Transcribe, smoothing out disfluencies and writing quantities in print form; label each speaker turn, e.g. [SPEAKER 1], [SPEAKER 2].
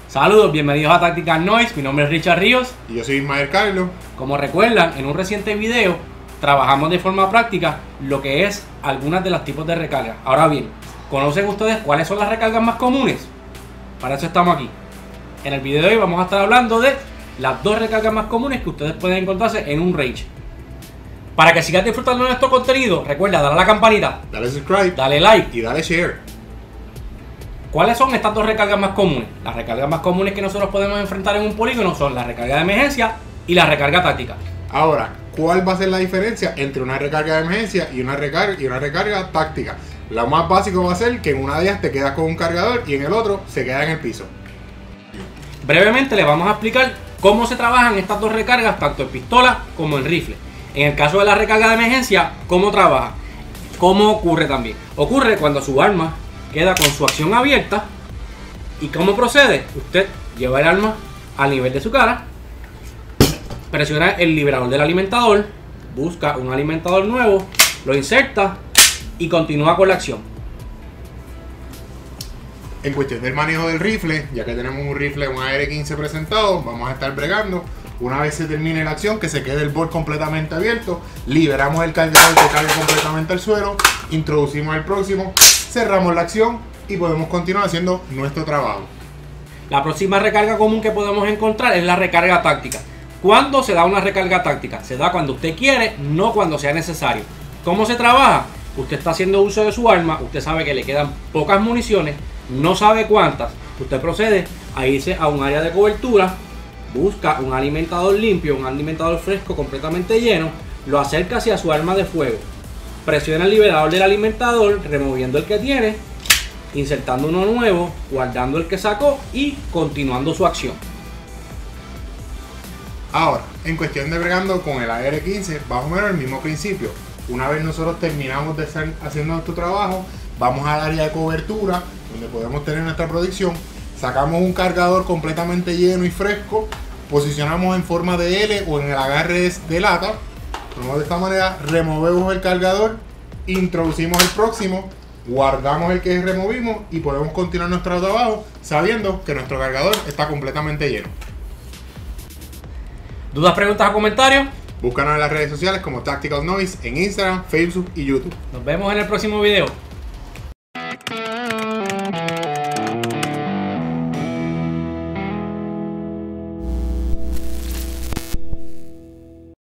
[SPEAKER 1] Saludos, bienvenidos a Tactical Noise, mi nombre es Richard Ríos.
[SPEAKER 2] Y yo soy Ismael Carlos.
[SPEAKER 1] Como recuerdan, en un reciente video trabajamos de forma práctica lo que es algunas de los tipos de recarga. Ahora bien, ¿conocen ustedes cuáles son las recargas más comunes? Para eso estamos aquí. En el video de hoy vamos a estar hablando de las dos recargas más comunes que ustedes pueden encontrarse en un range. Para que sigas disfrutando de nuestro contenido, recuerda darle a la campanita,
[SPEAKER 2] Dale subscribe,
[SPEAKER 1] dale like
[SPEAKER 2] y dale share.
[SPEAKER 1] ¿Cuáles son estas dos recargas más comunes? Las recargas más comunes que nosotros podemos enfrentar en un polígono son la recarga de emergencia y la recarga táctica.
[SPEAKER 2] Ahora, ¿cuál va a ser la diferencia entre una recarga de emergencia y una recarga táctica? Lo más básico va a ser que en una de ellas te quedas con un cargador y en el otro se queda en el piso.
[SPEAKER 1] Brevemente les vamos a explicar cómo se trabajan estas dos recargas tanto en pistola como en rifle. En el caso de la recarga de emergencia, ¿cómo trabaja? ¿Cómo ocurre también? Ocurre cuando su arma queda con su acción abierta. ¿Y cómo procede? Usted lleva el arma al nivel de su cara, presiona el liberador del alimentador, busca un alimentador nuevo, lo inserta y continúa con la acción.
[SPEAKER 2] En cuestión del manejo del rifle, ya que tenemos un rifle, un AR-15 presentado, vamos a estar bregando. Una vez se termine la acción, que se quede el bolt completamente abierto, liberamos el cargador que cargue completamente el suero, introducimos el próximo, cerramos la acción y podemos continuar haciendo nuestro trabajo.
[SPEAKER 1] La próxima recarga común que podemos encontrar es la recarga táctica. ¿Cuándo se da una recarga táctica? Se da cuando usted quiere, no cuando sea necesario. ¿Cómo se trabaja? Usted está haciendo uso de su arma, usted sabe que le quedan pocas municiones, no sabe cuántas. Usted procede a irse a un área de cobertura, busca un alimentador limpio, un alimentador fresco completamente lleno, lo acerca hacia su arma de fuego, presiona el liberador del alimentador, removiendo el que tiene, insertando uno nuevo, guardando el que sacó y continuando su acción.
[SPEAKER 2] Ahora, en cuestión de bregando con el AR-15, más o menos el mismo principio. Una vez nosotros terminamos de estar haciendo nuestro trabajo, vamos al área de cobertura, donde podemos tener nuestra protección, sacamos un cargador completamente lleno y fresco, posicionamos en forma de L o en el agarre de lata. De esta manera removemos el cargador, introducimos el próximo, guardamos el que removimos y podemos continuar nuestro trabajo sabiendo que nuestro cargador está completamente lleno.
[SPEAKER 1] ¿Dudas, preguntas o comentarios?
[SPEAKER 2] Búscanos en las redes sociales como Tactical Noise en Instagram, Facebook y YouTube.
[SPEAKER 1] Nos vemos en el próximo video.